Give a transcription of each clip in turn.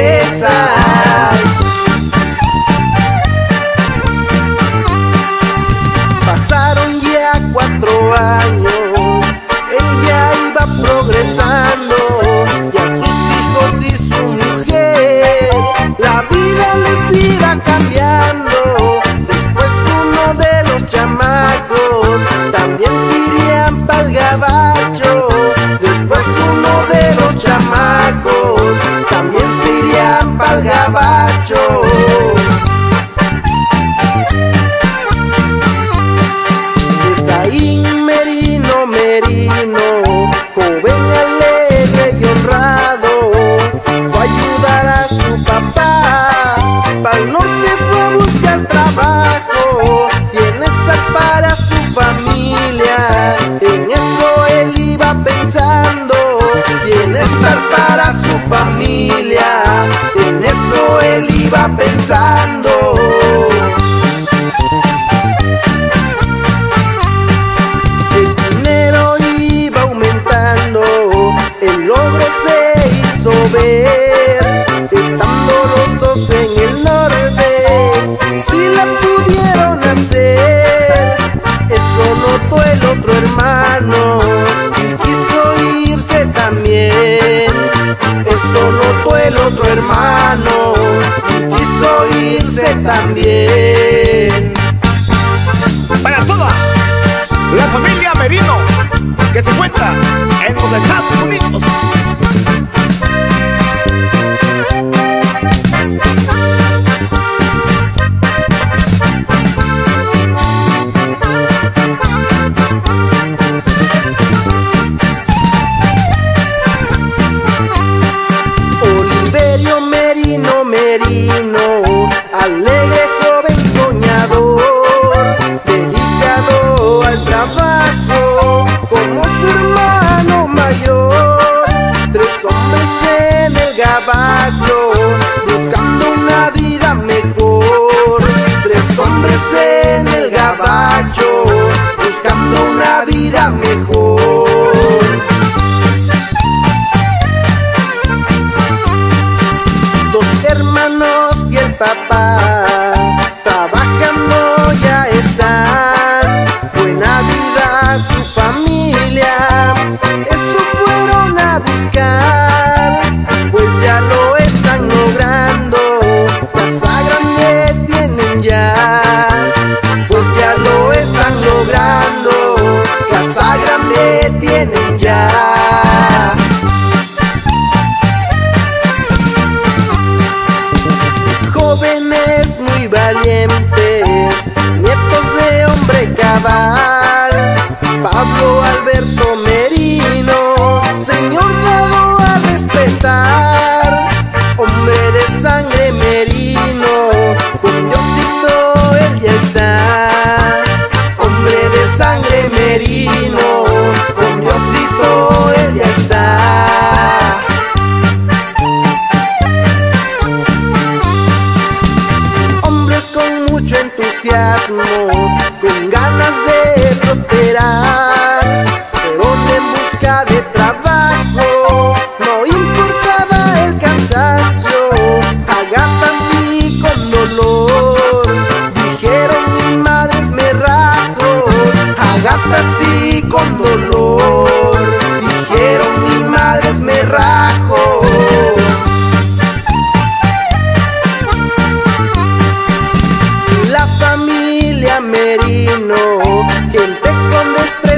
regresas. Pasaron ya 4 años, él ya iba progresando, y a sus hijos y su mujer la vida les iba cambiando. Después uno de los chamacos también se irían pa'l gabacho. Después uno de los chamacos también se irían pa'l gabacho. Efraín Merino Merino, joven alegre y honrado, fue a ayudar a su papá. Pa'l norte fue a buscar trabajo, bienestar para su familia. En eso él iba pensando, bienestar para su familia. En eso él iba pensando. Ver, estando los dos en el norte, si la pudieron hacer. Eso notó el otro hermano y quiso irse también. Eso notó el otro hermano y quiso irse también. Para toda la familia Merino que se encuentra en los Estados Unidos. Oliverio Merino Merino, alegre joven soñador, dedicado al trabajo como su hermano mayor. 3 hombres en el gabacho buscando una vida mejor. 3 hombres en el gabacho buscando una vida mejor. Hermanos y el papá trabajando ya están. Buena vida su familia, eso fueron a buscar, pues ya lo están logrando. Casa grande tienen ya, pues ya lo están logrando. Casa grande tienen ya. Jóvenes muy valientes, nietos de hombre cabal, Pablo Alberto Merino, señor dado a respetar. Hombre de sangre Merino, con Diosito él ya está. Hombre de sangre Merino, con Diosito él ya está. Con mucho entusiasmo, con ganas de prosperar, fueron en busca de trabajo, no importaba el cansancio. A gatas y con dolor, dijeron mi madre me rajo. A gatas y con dolor, dijeron mi madre me rajo. La familia Merino, gente con destreza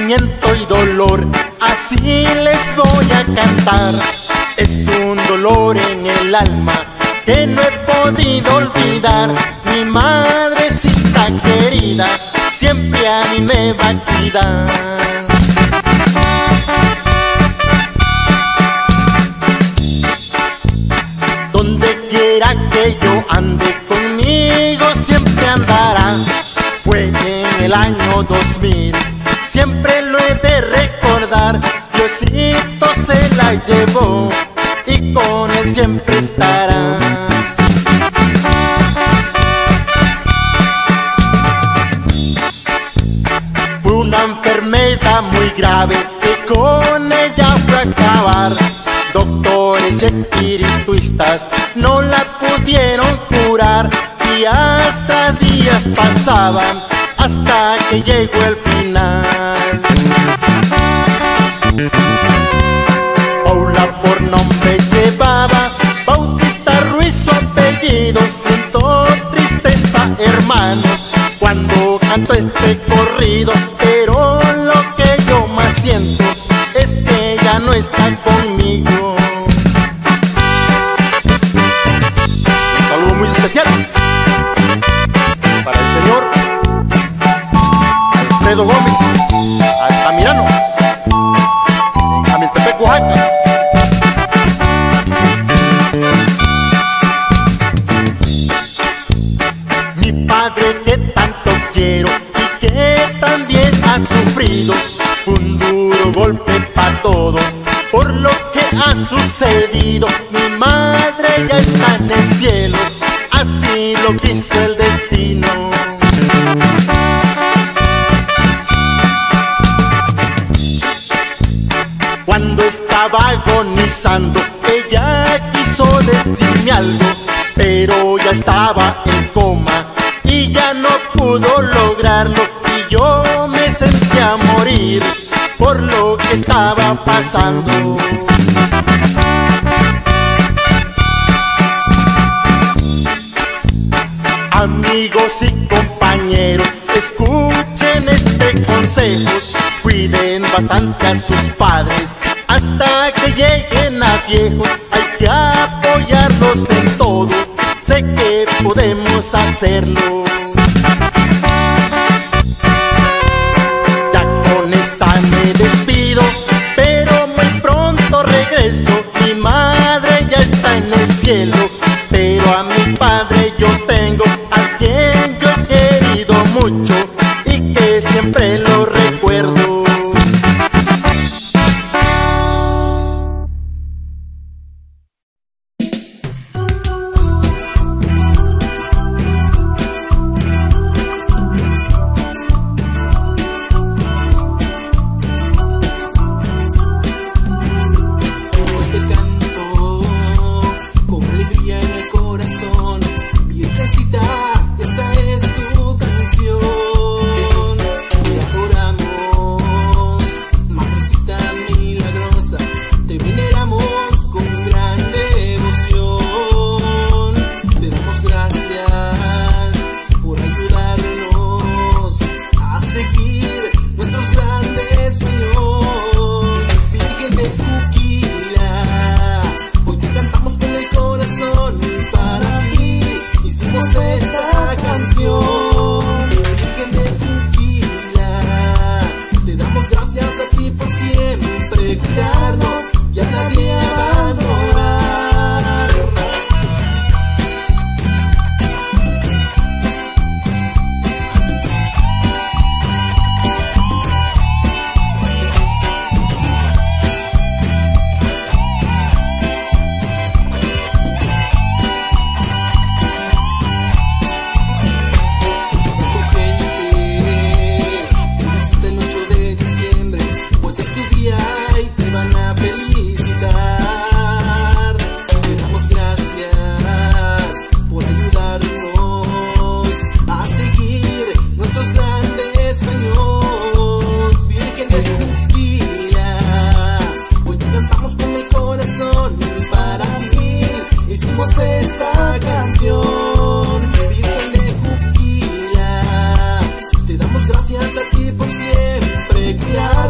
sufrimiento y dolor, así les voy a cantar. Es un dolor en el alma que no he podido olvidar. Mi madrecita querida siempre a mí me va a cuidar. Donde quiera que yo ande, conmigo siempre andará. Fue en el año 2000, siempre lo he de recordar. Diosito se la llevó y con él siempre estará. Fue una enfermedad muy grave que con ella fue a acabar. Doctores y espiritistas no la pudieron curar, y hasta días pasaban hasta que llegó el final. Paula por nombre llevaba, Bautista Ruiz su apellido. Siento tristeza, hermanos, cuando canto este corrido, pero lo que yo más siento es que ella no está conmigo. Un saludo muy especial para el señor Alfredo Gómez Altamirano, Jamiltepec, Oaxaca. Mi padre que tanto quiero y que también ha sufrido un duro golpe para todo por lo que ha sucedido. Mi madre ya está en el cielo, así lo quiso el destino. Cuando estaba agonizando, ella quiso decirme algo, pero ya estaba en coma y ya no pudo lograrlo. Y yo me sentí a morir por lo que estaba pasando. Amigos y compañeros, escuchen este consejo. Cuiden bastante a sus padres hasta que lleguen a viejos. Hay que apoyarlos en todo, sé que podemos hacerlo. Ya con esta me despido, pero muy pronto regreso. Mi madre ya está en el cielo, pero a mi padre yo tengo, a quien yo he querido mucho y que siempre lo recuerdo. Gracias a ti por siempre cuidar.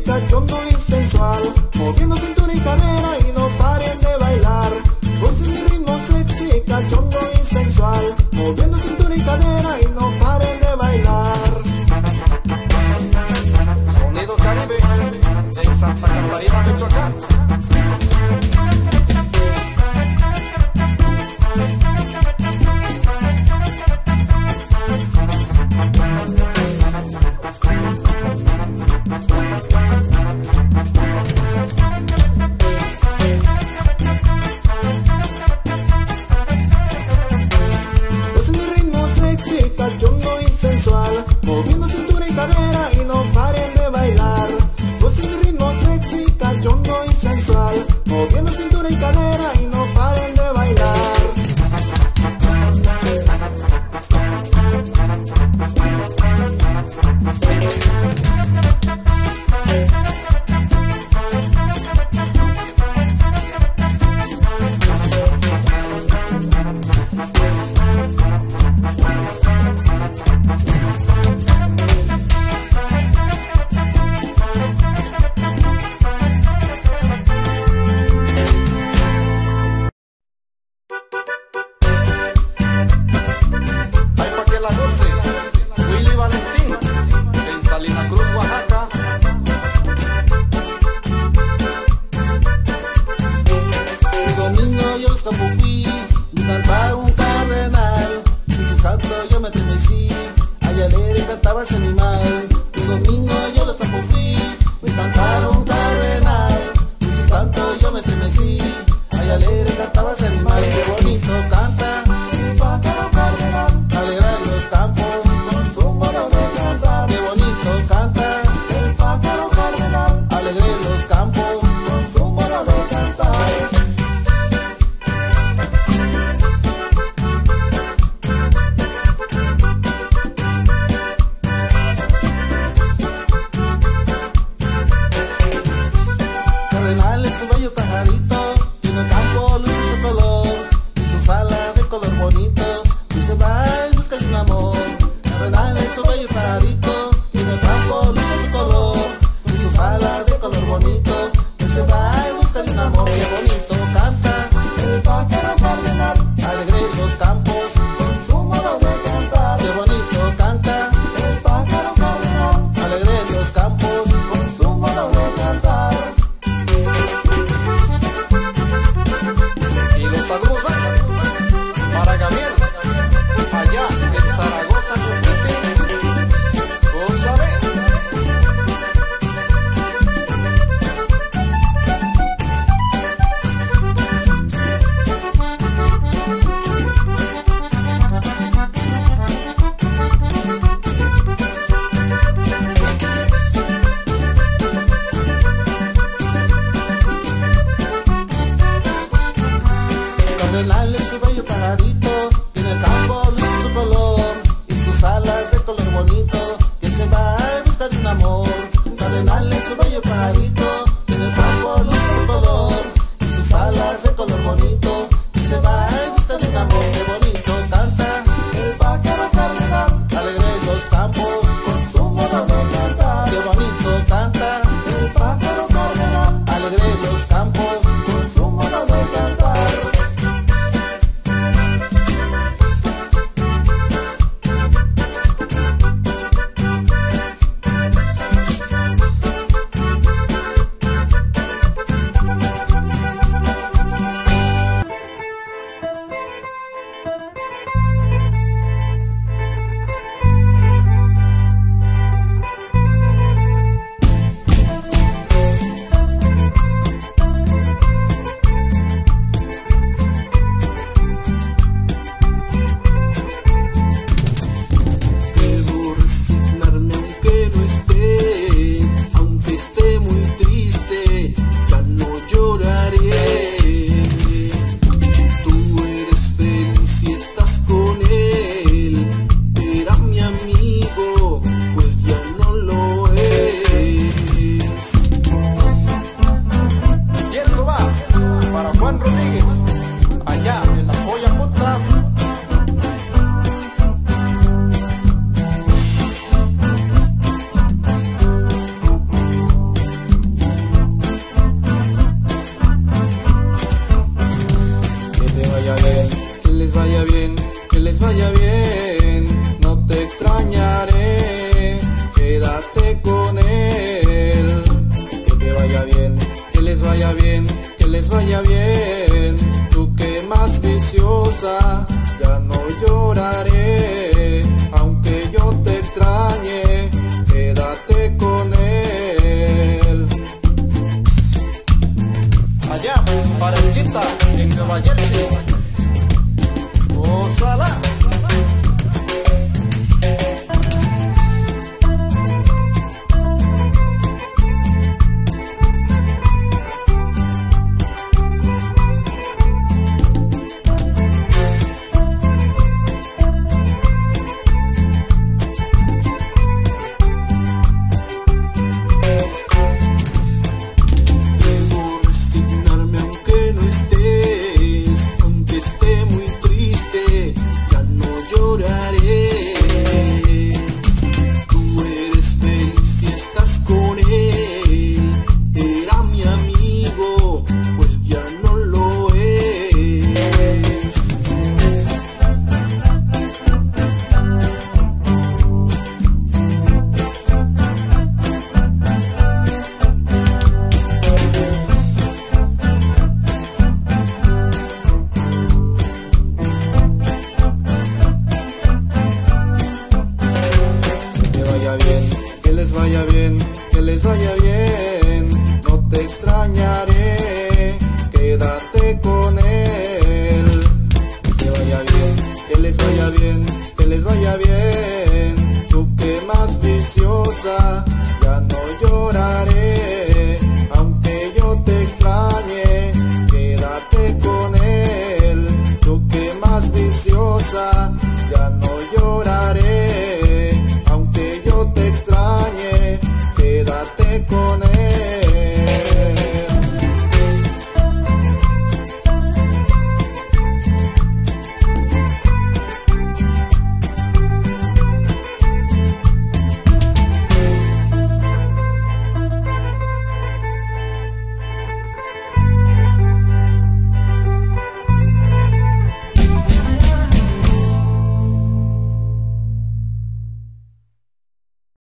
cachondo y sensual, moviendo cintura y cadera y no paren de bailar. Gocen mi ritmo sexy, cachondo y sensual, moviendo cintura y cadera y no paren de bailar. Sonido Caribe en Santa Catarina, Michoacán. Cachondo y sensual, moviendo cintura y cadera y no paren de bailar. Gocen mi ritmo sexy, cachondo y sensual, moviendo cintura y cadera y no paren de bailar. extrañaré, quédate con él. Que te vaya bien, que les vaya bien, que les vaya bien. Tú que más viciosa, ya no lloraré, aunque yo te extrañe, quédate con él. Allá, para el Chita, en Nueva Jersey. ¡Ósala! Que les vaya bien, no te extrañaré, quédate con él. Que vaya bien, que les vaya bien, que les vaya bien.